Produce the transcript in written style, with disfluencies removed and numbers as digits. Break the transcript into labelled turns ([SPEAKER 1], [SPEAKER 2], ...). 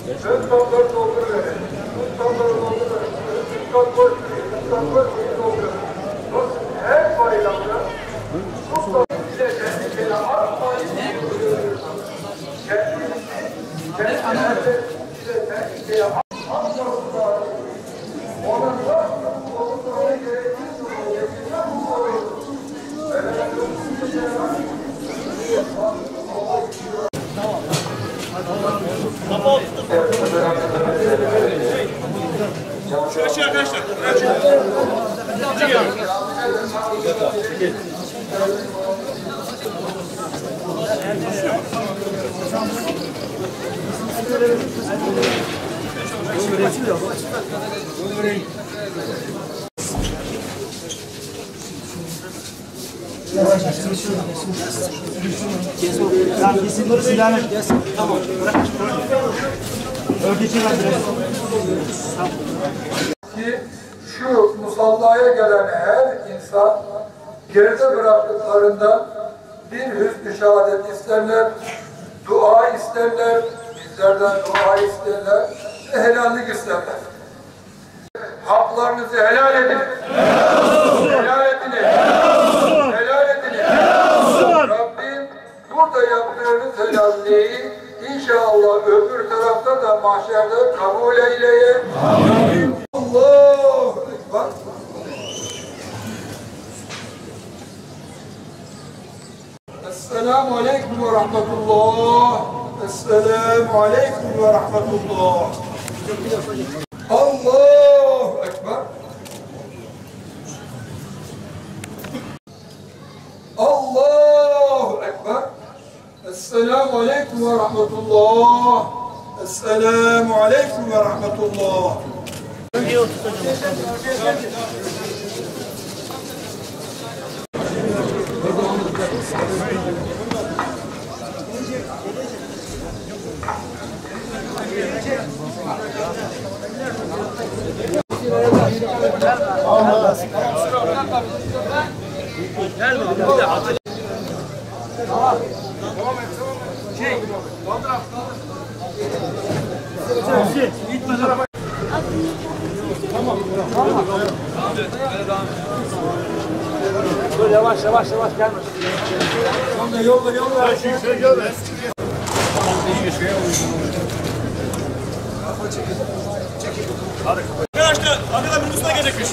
[SPEAKER 1] Ön tabları dolduruverin. Ön tabları dolduruverin. Üstten boş değil. Üstten boş değil dolduruverin. Her bayramda mutlaka bize kendisine atmayın. Kendisine bize kendisine atmayın. Ona nasıl olursa gerekirse yetişen bu olur.
[SPEAKER 2] Şuraya arkadaşlar.
[SPEAKER 3] Kesin silahını. Tamam. Bırak. Örgütü
[SPEAKER 1] ki şu musallaya gelen her insan geride bıraktıklarından bir hüsnü şehadet isterler, dua isterler, bizlerden dua isterler ve helallik isterler. Haklarınızı helal edin. Helal edin. Helal edin. Rabbim burada yaptığınız helalliği İnşallah öbür tarafta da mahşerde kabul eyleye. Amin. Allahu Ekber. Esselamu Aleyküm ve Rahmetullah. Esselamu Aleyküm ve Rahmetullah. Allahu Ekber. Allahu Ekber. Esselamu Aleyküm ve Rahmetullah. Esselamu Aleyküm ve Rahmetullah.
[SPEAKER 3] Dur yavaş gelme.
[SPEAKER 1] Yolla.
[SPEAKER 2] Arkadaşlar, arkada bir usta gelecekmiş.